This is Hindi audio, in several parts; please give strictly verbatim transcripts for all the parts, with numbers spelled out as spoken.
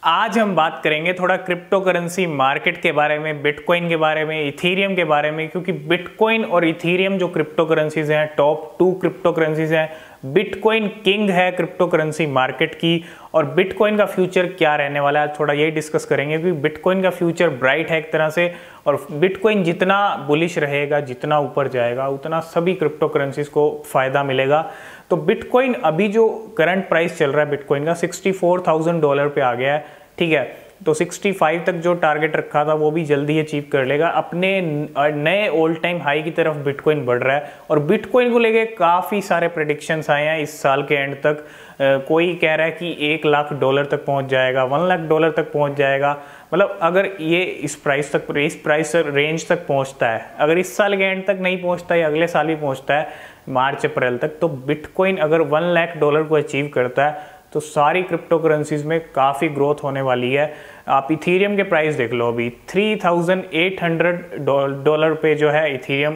आज हम बात करेंगे थोड़ा क्रिप्टो करेंसी मार्केट के बारे में, बिटकॉइन के बारे में, इथीरियम के बारे में, क्योंकि बिटकॉइन और इथीरियम जो क्रिप्टो करेंसीज हैं, टॉप टू क्रिप्टो करेंसीज हैं। बिटकॉइन किंग है क्रिप्टो करेंसी मार्केट की, और बिटकॉइन का फ्यूचर क्या रहने वाला है, थोड़ा यही डिस्कस करेंगे। क्योंकि बिटकॉइन का फ्यूचर ब्राइट है एक तरह से, और बिटकॉइन जितना बुलिश रहेगा, जितना ऊपर जाएगा, उतना सभी क्रिप्टो करेंसीज को फायदा मिलेगा। तो बिटकॉइन अभी जो करंट प्राइस चल रहा है बिटकॉइन का सिक्सटी फोर थाउजेंड डॉलर पे आ गया है, ठीक है। तो सिक्सटी फाइव तक जो टारगेट रखा था वो भी जल्दी अचीव कर लेगा। अपने नए ऑल टाइम हाई की तरफ बिटकॉइन बढ़ रहा है, और बिटकॉइन को लेके काफ़ी सारे प्रेडिक्शंस आए हैं इस साल के एंड तक। कोई कह रहा है कि एक लाख डॉलर तक पहुंच जाएगा, वन लाख डॉलर तक पहुंच जाएगा। मतलब अगर ये इस प्राइस तक, इस प्राइस रेंज तक पहुंचता है, अगर इस साल के एंड तक नहीं पहुंचता है, अगले साल भी पहुंचता है मार्च अप्रैल तक, तो बिटकॉइन अगर वन लाख डॉलर को अचीव करता है तो सारी क्रिप्टो करेंसीज में काफ़ी ग्रोथ होने वाली है। आप इथीरियम के प्राइस देख लो, अभी three thousand eight hundred dollar पे जो है इथीरियम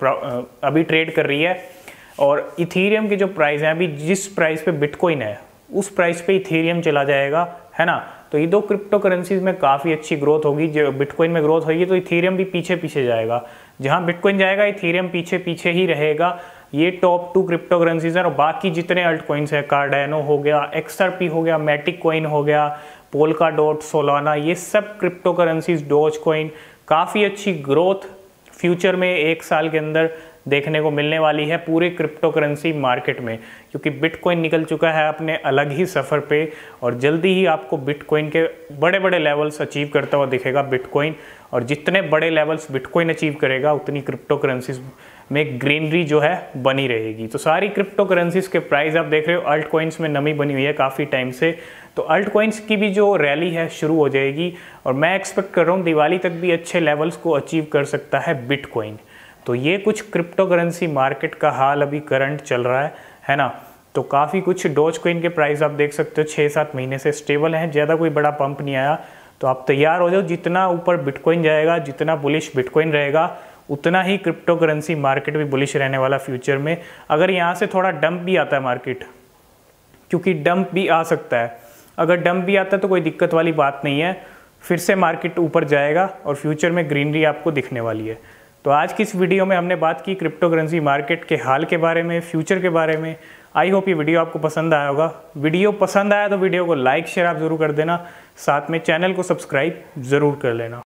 अभी ट्रेड कर रही है, और इथीरियम के जो प्राइस हैं, अभी जिस प्राइस पे बिटकॉइन है उस प्राइस पे इथीरियम चला जाएगा, है ना। तो ये दो क्रिप्टो करेंसीज में काफ़ी अच्छी ग्रोथ होगी। जो बिटकॉइन में ग्रोथ होगी तो इथीरियम भी पीछे पीछे जाएगा, जहाँ बिटकॉइन जाएगा इथीरियम पीछे पीछे ही रहेगा। ये टॉप टू क्रिप्टो करेंसीज हैं, और बाकी जितने अल्ट कॉइन्स हैं, कार्डानो हो गया, एक्सआरपी हो गया, मैटिक कॉइन हो गया, पोल्का डॉट, सोलाना, ये सब क्रिप्टो करेंसीज, डोज कॉइन, काफ़ी अच्छी ग्रोथ फ्यूचर में एक साल के अंदर देखने को मिलने वाली है पूरे क्रिप्टो करेंसी मार्केट में। क्योंकि बिटकॉइन निकल चुका है अपने अलग ही सफ़र पे, और जल्दी ही आपको बिटकॉइन के बड़े बड़े लेवल्स अचीव करता हुआ दिखेगा बिटकॉइन। और जितने बड़े लेवल्स बिटकॉइन अचीव करेगा उतनी क्रिप्टो करेंसीज में ग्रीनरी जो है बनी रहेगी। तो सारी क्रिप्टो करेंसीज के प्राइस आप देख रहे हो, अल्ट कॉइन्स में नमी बनी हुई है काफ़ी टाइम से। तो अल्ट कॉइन्स की भी जो रैली है शुरू हो जाएगी, और मैं एक्सपेक्ट कर रहा हूँ दिवाली तक भी अच्छे लेवल्स को अचीव कर सकता है बिटकॉइन। तो ये कुछ क्रिप्टो करेंसी मार्केट का हाल अभी करंट चल रहा है है ना। तो काफ़ी कुछ डोज कॉइन के प्राइस आप देख सकते हो छः सात महीने से स्टेबल हैं, ज़्यादा कोई बड़ा पंप नहीं आया। तो आप तैयार हो जाओ, जितना ऊपर बिटकॉइन जाएगा, जितना बुलिश बिटकॉइन रहेगा, उतना ही क्रिप्टो करेंसी मार्केट भी बुलिश रहने वाला फ्यूचर में। अगर यहाँ से थोड़ा डंप भी आता है मार्केट, क्योंकि डंप भी आ सकता है, अगर डंप भी आता है तो कोई दिक्कत वाली बात नहीं है, फिर से मार्केट ऊपर जाएगा और फ्यूचर में ग्रीनरी आपको दिखने वाली है। तो आज की इस वीडियो में हमने बात की क्रिप्टो करेंसी मार्केट के हाल के बारे में, फ्यूचर के बारे में। आई होप ये वीडियो आपको पसंद आया होगा। वीडियो पसंद आया तो वीडियो को लाइक शेयर आप ज़रूर कर देना, साथ में चैनल को सब्सक्राइब ज़रूर कर लेना।